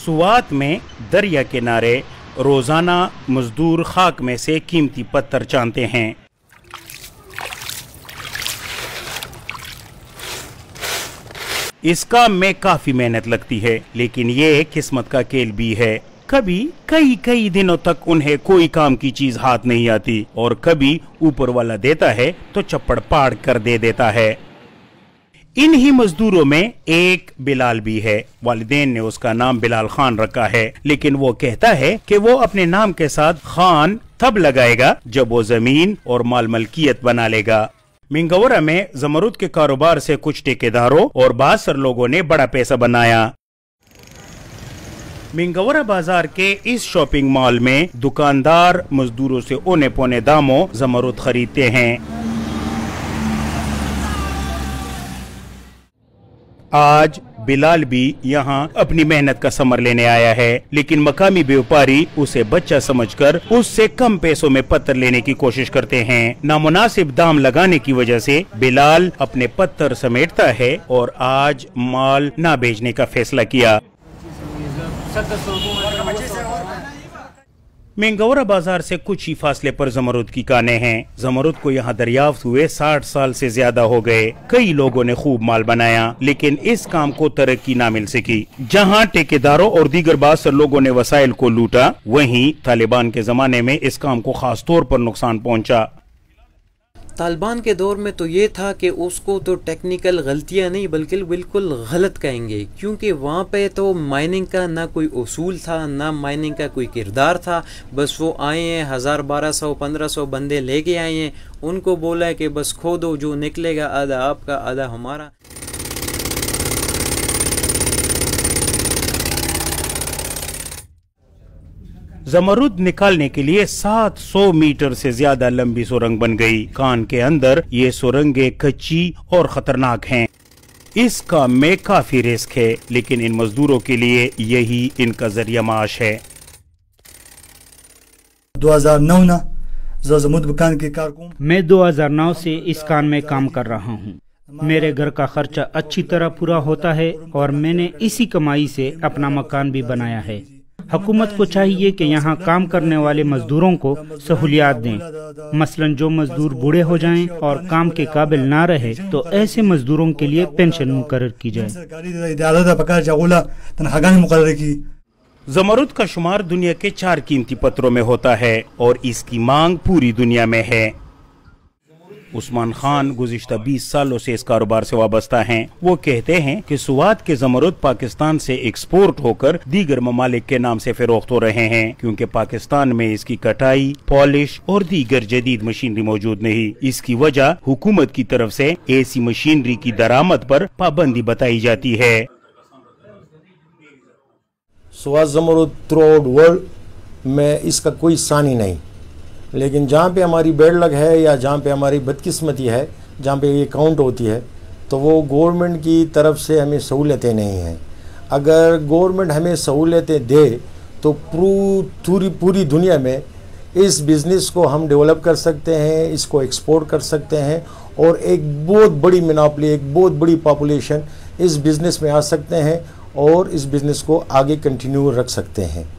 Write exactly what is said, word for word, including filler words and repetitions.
सुवात में दरिया किनारे रोजाना मजदूर खाक में से कीमती पत्थर छानते हैं। इस काम में काफी मेहनत लगती है, लेकिन ये किस्मत का खेल भी है। कभी कई कई दिनों तक उन्हें कोई काम की चीज हाथ नहीं आती और कभी ऊपर वाला देता है तो चप्पड़ पाड़ कर दे देता है। इन्हीं मजदूरों में एक बिलाल भी है। वालिदैन ने उसका नाम बिलाल खान रखा है, लेकिन वो कहता है कि वो अपने नाम के साथ खान तब लगाएगा जब वो जमीन और माल मलकियत बना लेगा। मिंगवरा में जमरुद के कारोबार से कुछ ठेकेदारों और बासर लोगों ने बड़ा पैसा बनाया। मिंगवरा बाजार के इस शॉपिंग मॉल में दुकानदार मजदूरों से औने पौने दामों जमरुद खरीदते हैं। आज बिलाल भी यहाँ अपनी मेहनत का समर लेने आया है, लेकिन मकामी व्यापारी उसे बच्चा समझकर उससे कम पैसों में पत्थर लेने की कोशिश करते हैं। नामुनासिब दाम लगाने की वजह से बिलाल अपने पत्थर समेटता है और आज माल ना बेचने का फैसला किया। मिंगवरा बाजार से कुछ ही फासले पर जमरुद की कानें हैं। जमरुद को यहाँ दरियाफ्त हुए साठ साल से ज्यादा हो गए। कई लोगों ने खूब माल बनाया, लेकिन इस काम को तरक्की ना मिल सकी। जहाँ ठेकेदारों और दीगर बासर लोगों ने वसाइल को लूटा, वहीं तालिबान के जमाने में इस काम को खास तौर पर नुकसान पहुँचा। तालिबान के दौर में तो ये था कि उसको तो टेक्निकल गलतियां नहीं बल्कि बिल्कुल गलत कहेंगे, क्योंकि वहाँ पे तो माइनिंग का ना कोई उसूल था, ना माइनिंग का कोई किरदार था। बस वो आए हैं, हज़ार बारह सौ पंद्रह सौ बंदे लेके आए हैं, उनको बोला है कि बस खोदो, जो निकलेगा आधा आपका आधा हमारा। जमरुद निकालने के लिए सात सौ मीटर से ज्यादा लंबी सुरंग बन गई। कान के अंदर ये सुरंगें कच्ची और खतरनाक हैं। इस काम में काफी रिस्क है, लेकिन इन मजदूरों के लिए यही इनका जरिया माश है। दो हज़ार नौ ना जमरुद दुकान के कारकुन मैं दो हज़ार नौ से इस कान में काम कर रहा हूँ। मेरे घर का खर्चा अच्छी तरह पूरा होता है और मैंने इसी कमाई से अपना मकान भी बनाया है। हुकूमत को चाहिए कि यहाँ काम करने वाले मजदूरों को सहूलियात दें। मसलन जो मजदूर बूढ़े हो जाएं और काम के काबिल ना रहे तो ऐसे मजदूरों के लिए पेंशन मुकर्रर की जाए। जमरुद का शुमार दुनिया के चार कीमती पत्थरों में होता है और इसकी मांग पूरी दुनिया में है। उस्मान खान गुज़िश्ता बीस सालों से इस कारोबार से वाबस्ता हैं। वो कहते हैं कि सुवात के जमरुद पाकिस्तान से एक्सपोर्ट होकर दीगर ममालिक के नाम से फरोख्त हो रहे हैं, क्योंकि पाकिस्तान में इसकी कटाई, पॉलिश और दीगर जदीद मशीनरी मौजूद नहीं। इसकी वजह हुकूमत की तरफ से ऐसी मशीनरी की दरामद पर पाबंदी बताई जाती है। सुवात जमरुद थ्रू आउट वर्ल्ड में इसका कोई सानी नहीं, लेकिन जहाँ पे हमारी बैड लक है या जहाँ पे हमारी बदकिस्मती है, जहाँ पे ये काउंट होती है, तो वो गवर्नमेंट की तरफ से हमें सहूलतें नहीं हैं। अगर गवर्नमेंट हमें सहूलतें दे तो पूरी पूरी दुनिया में इस बिज़नेस को हम डेवलप कर सकते हैं, इसको एक्सपोर्ट कर सकते हैं और एक बहुत बड़ी मोनोपोली, एक बहुत बड़ी पॉपुलेशन इस बिज़नेस में आ सकते हैं और इस बिज़नेस को आगे कंटिन्यू रख सकते हैं।